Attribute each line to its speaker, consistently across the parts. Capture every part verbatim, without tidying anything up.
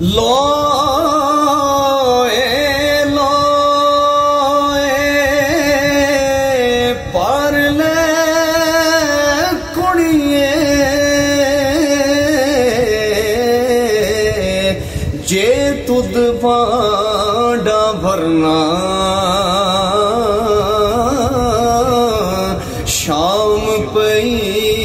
Speaker 1: लोए लोए पर ले कुड़िए जे तुद पांडा भरना शाम पई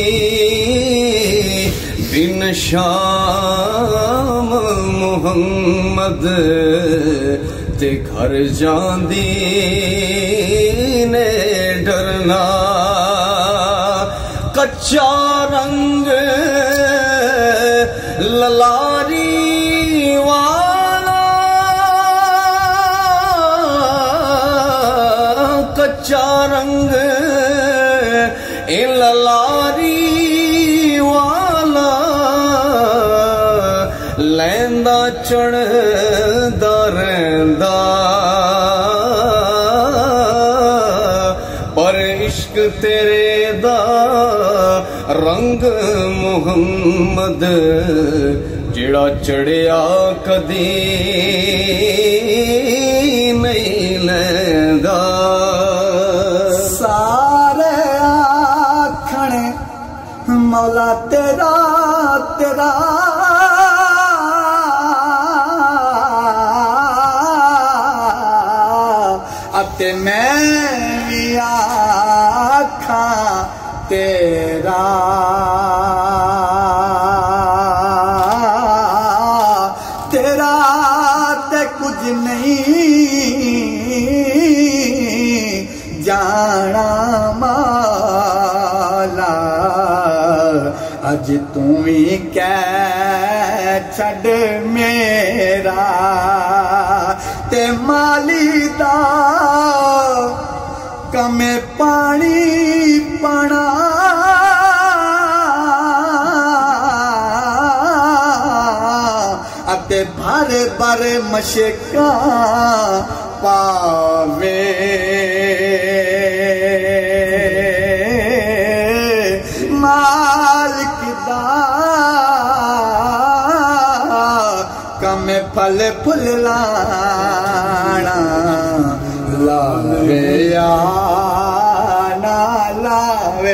Speaker 1: बिन शाम मुहम्मद ते घर जांदी ने डरना कच्चा रंग ललारी वाला कच्चा रंग ए ललारी वाला लैंदा चढ़दा रैंदा पर इश्क तेरे दा रंग मुहम्मद जेड़ा चढ़िया कदी नहीं लैंदा
Speaker 2: सारे आखणे मौला तेरा तेरा अते मैं भी आखा तेरा तेरा ते कुछ नहीं जाना माला अज तू ही कह छड़ मेरा ते माली दा कमे पानी पाना अते भारे भारे मशका पावे मालिक दा कमे फल फुल लाना लावे या ना लावे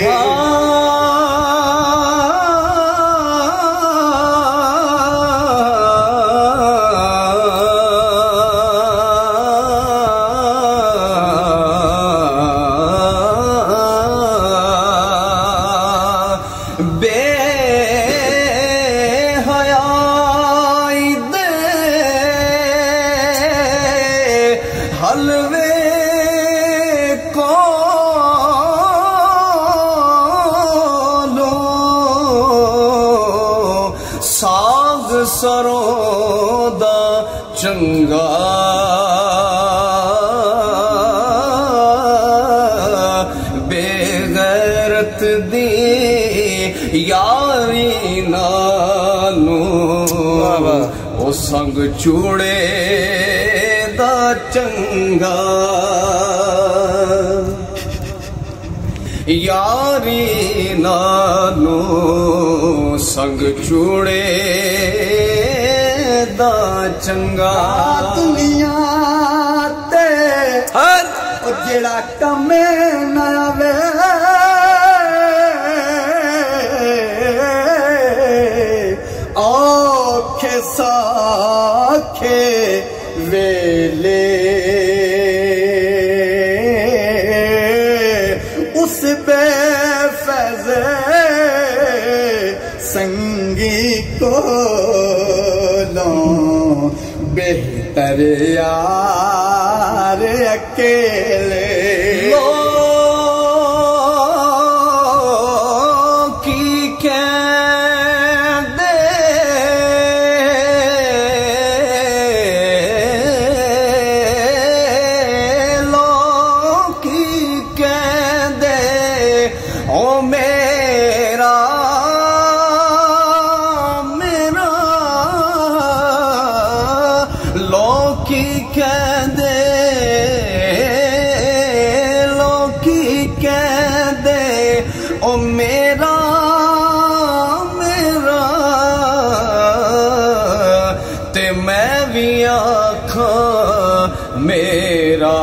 Speaker 1: हलवे को लो साग सरों दा चंगा बेगैरत दी यारी नानू ओ संग चूड़े दा चंगा यारी नानू संग चूड़े दा चंगा
Speaker 2: दुनिया ते ओ जेड़ा कमे ना आवे औखे साखे वेले उस बेफैज़े संगी को लो बेहतर यार अकेले
Speaker 1: लो की क्या लोकी कह दे लोकी कह दे ओ मेरा मेरा भी आखां मेरा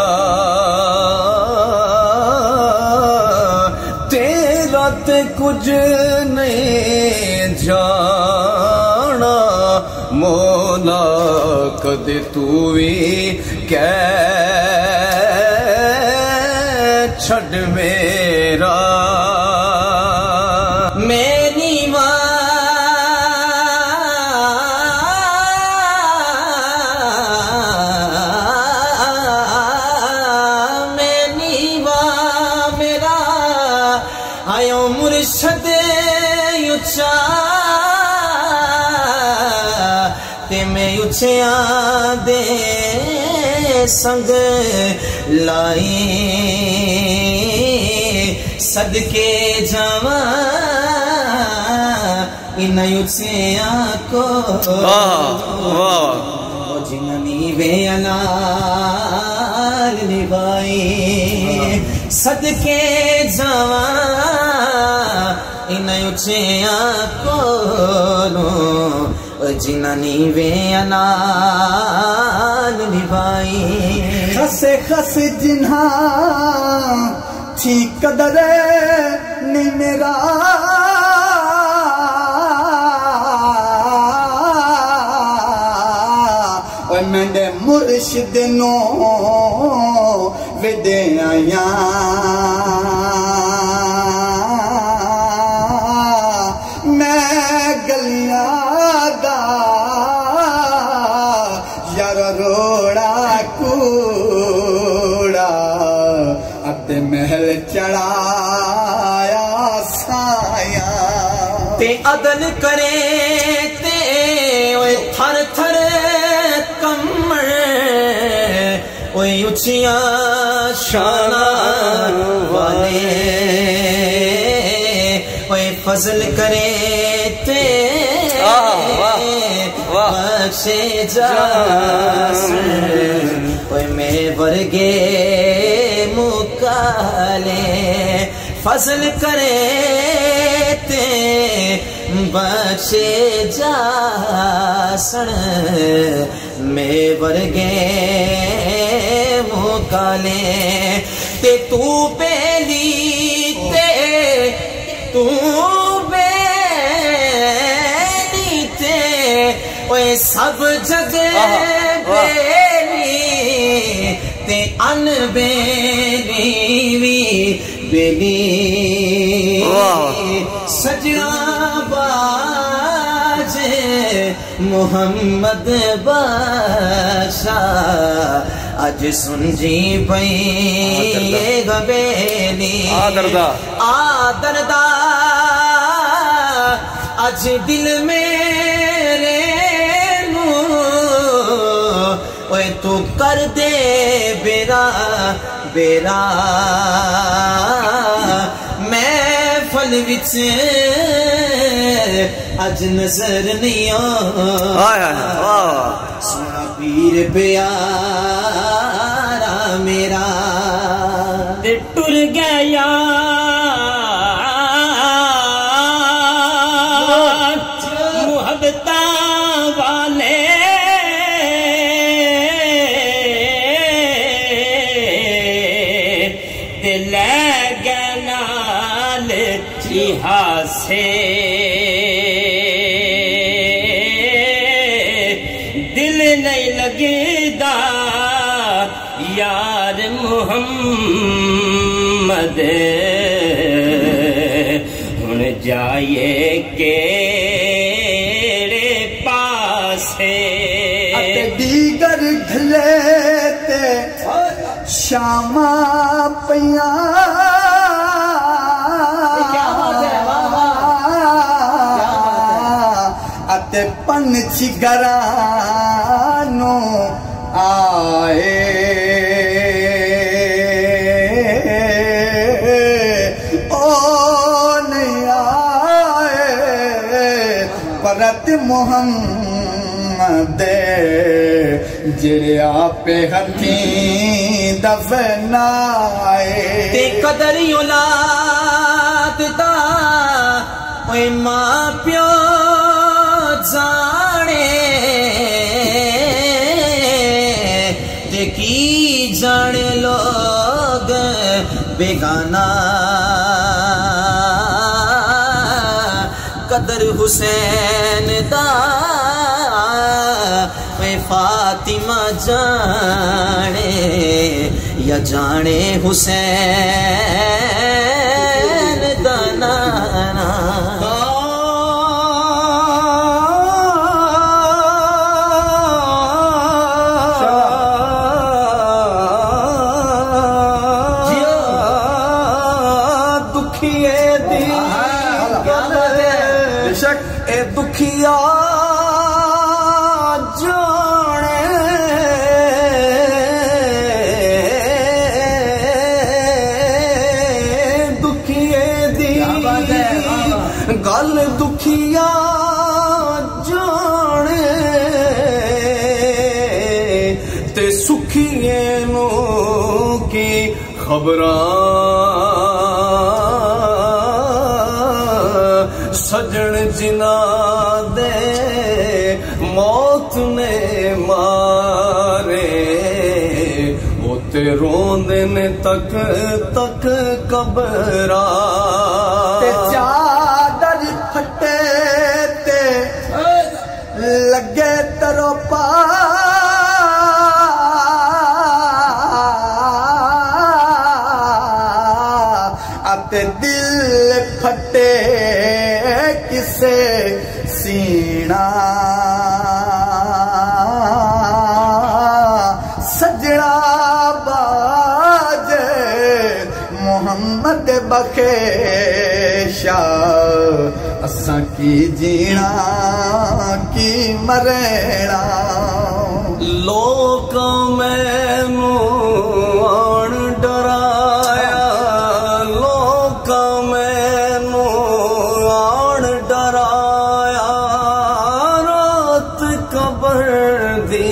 Speaker 1: तेरा ते कुछ नहीं जाना मौला कदे तू भी कह छड़ मेरा मेरी मां मेरी मां मेरा आयो मुर्शद उच्चा ते मैं उच्चिया दे संग लाई सदके जावा इन उच्चिया को जिननी वे अनार निभाई सदके जावा इन उच्चिया को जिननी वे अनार निभाई
Speaker 2: खसे खस जिन्हा थी कदर नहीं मेरा और मैंने मुर्शिद नो विदे आया मैं गलियां दा यार रोड़ा कूड़ा अते महल चढ़ाया साया
Speaker 1: ते अदल करे ते ओए थर थर कमर ओए उचिया शाना वाले ओए फजल करे ते बख्शे जा ओए मेरे वर्गे मुकाले फजल करे ते बख्शे जा सण मेरे वर्गे मुकाले ते तू बेली ते तू बेली ते ओए सब जगह बेली ते अन बेली भी बेली सजना बाजे मोहम्मद बादशाह अज सुनजी पई गबेली आदरदा आदरदा अज दिल मेरे नू ओए तू कर दे बेरा बेरा मैं फल विच अज नजर नहीं आ सोना पीर प्यारा मेरा ते टुर गया मुहब्बता वाले हासे दिल नहीं लगेदा यार मुहम्मद हुन जाए केड़े पासे
Speaker 2: दीगर ढले ते शामा पिया अते पंछी घरानो आए ओ नहीं आए परत मोहम्मद जेड़े आपे हथी दफनाए
Speaker 1: ते कदर औलाद दा ओए मां प्यो जाने बेगाना कदर हुसैन दा वे फातिमा जाने या जाने हुसैन दा नाना
Speaker 2: ए दुखिया जाने दुखिए दी गल दुखिया जाने ते सुखिए नू की खबरां सजन जिना दे मौत ने मारे होते रोंदे ने तक तक कबरा चादर फटे ते लगे तरो पा आते दिल फटे किसे सीना सजड़ा बाजे मोहम्मद बखेशा असा की जीना की मरेना लोक मैनू आन डराया लोक मैनू आन डराया रात कबर दी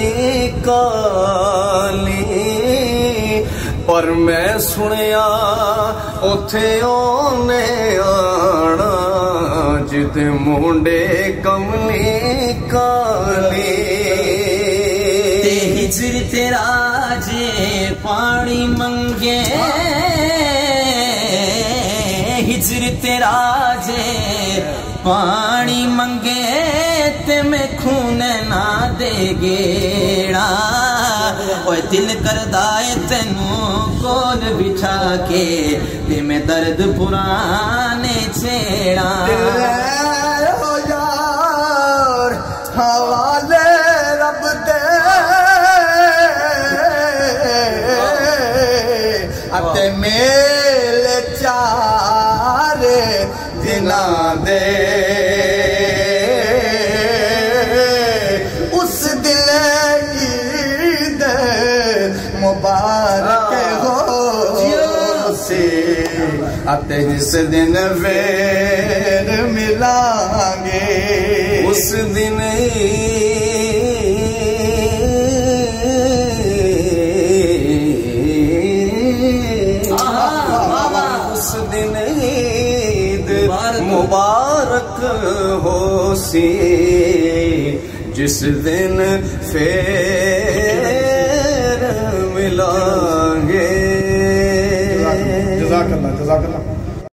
Speaker 2: काली पर मैं सुनिया उथे ओने आना जिते मुंडे कमली काली
Speaker 1: ते हिजर तेरा जे पानी मंगे हिजर तेरा जे पानी मंगे ते मैं खून ना दे गेड़ा ओए दिल करदा है तेनू कोल बिठा के ते मैं दर्द पुराने छेड़ा
Speaker 2: हो यार हवाले रब दे अते मेल चारे दिना दे उस दिल ईद मुबारक हो से अते जिस दिन फिर मिलांगे उस दिन उस दिन ईद मुबारक हो सी जिस दिन फिर मिलांगे। जज़ाकल्लाह जज़ाकल्लाह।